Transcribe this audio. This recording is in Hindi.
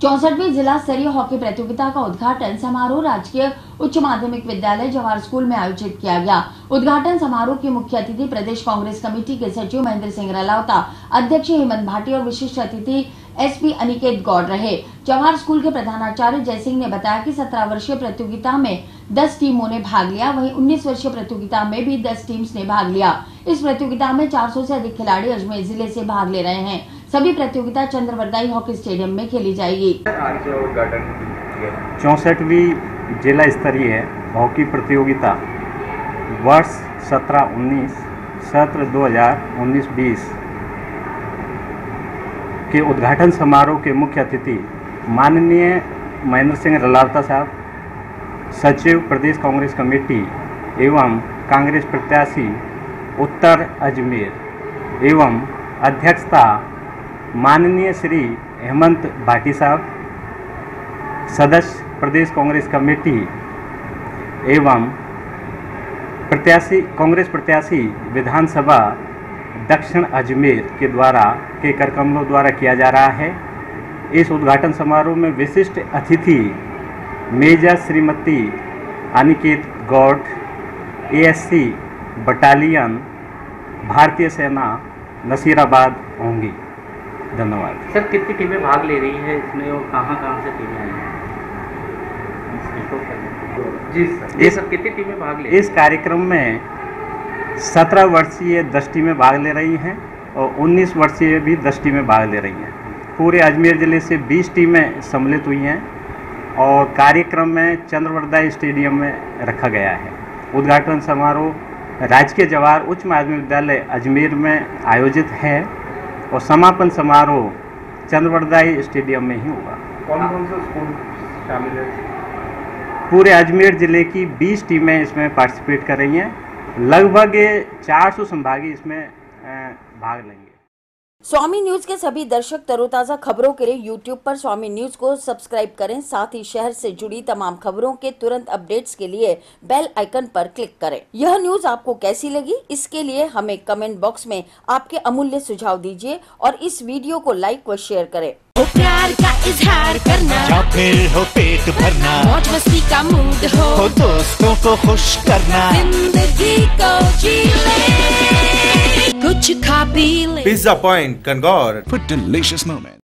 64वीं जिला स्तरीय हॉकी प्रतियोगिता का उद्घाटन समारोह राजकीय उच्च माध्यमिक विद्यालय जवाहर स्कूल में आयोजित किया गया। उद्घाटन समारोह के मुख्य अतिथि प्रदेश कांग्रेस कमेटी के सचिव महेंद्र सिंह रलावता, अध्यक्ष हेमंत भाटी और विशिष्ट अतिथि एसपी अनिकेत गौड़ रहे। जवाहर स्कूल के प्रधानाचार्य जय सिंह ने बताया कि 17 वर्षीय प्रतियोगिता में 10 टीमों ने भाग लिया, वहीं 19 वर्षीय प्रतियोगिता में भी 10 टीम्स ने भाग लिया। इस प्रतियोगिता में 400 से अधिक खिलाड़ी अजमेर जिले से भाग ले रहे हैं। सभी प्रतियोगिता चंद्रवरदाई हॉकी स्टेडियम में खेली जाएगी। 64वीं जिला स्तरीय हॉकी प्रतियोगिता वर्ष 17-19 सत्र 2019-20 के उद्घाटन समारोह के मुख्य अतिथि माननीय महेंद्र सिंह रलावता साहब, सचिव प्रदेश कांग्रेस कमेटी एवं कांग्रेस प्रत्याशी उत्तर अजमेर एवं अध्यक्षता माननीय श्री हेमंत भाटी साहब, सदस्य प्रदेश कांग्रेस कमेटी एवं कांग्रेस प्रत्याशी विधानसभा दक्षिण अजमेर के कार्यक्रमों द्वारा किया जा रहा है। इस उद्घाटन समारोह में विशिष्ट अतिथि major Shrimati Aniket Gaur, ASC battalion भारतीय सेना नसीराबाद होंगी। धन्यवाद। सर, कितनी टीमें भाग ले रही हैं इसमें और कहाँ से टीमें आई हैं? जी सर, ये सब कितनी टीमें भाग ले रही हैं? इस कार्यक्रम में 17 वर्षीय 10 टीमें भाग ले रही हैं और 19 वर्षीय भी 10 टीमें भाग ले रही हैं। पूरे अजमेर ज़िले से 20 टीमें सम्मिलित हुई हैं और कार्यक्रम में चंद्रवरदाई स्टेडियम में रखा गया है। उद्घाटन समारोह राजकीय जवाहर उच्च माध्यमिक विद्यालय अजमेर में आयोजित है और समापन समारोह चंद्रवरदाई स्टेडियम में ही होगा। कौन से स्कूल शामिल है? पूरे अजमेर ज़िले की 20 टीमें इसमें पार्टिसिपेट कर रही हैं। लगभग 400 संभागी इसमें भाग लेंगे। स्वामी न्यूज के सभी दर्शक तरोताजा खबरों के लिए यूट्यूब पर स्वामी न्यूज को सब्सक्राइब करें। साथ ही शहर से जुड़ी तमाम खबरों के तुरंत अपडेट्स के लिए बेल आइकन पर क्लिक करें। यह न्यूज आपको कैसी लगी, इसके लिए हमें कमेंट बॉक्स में आपके अमूल्य सुझाव दीजिए और इस वीडियो को लाइक व शेयर करें। हो प्यार का इजहार करना या फिर हो पेट भरना, मौज मस्ती का मूड हो दोस्तों को खुश करना, जिंदगी को जी ले, कुछ खा पी ले। पिज्जा पॉइंट कंगौर for delicious moments.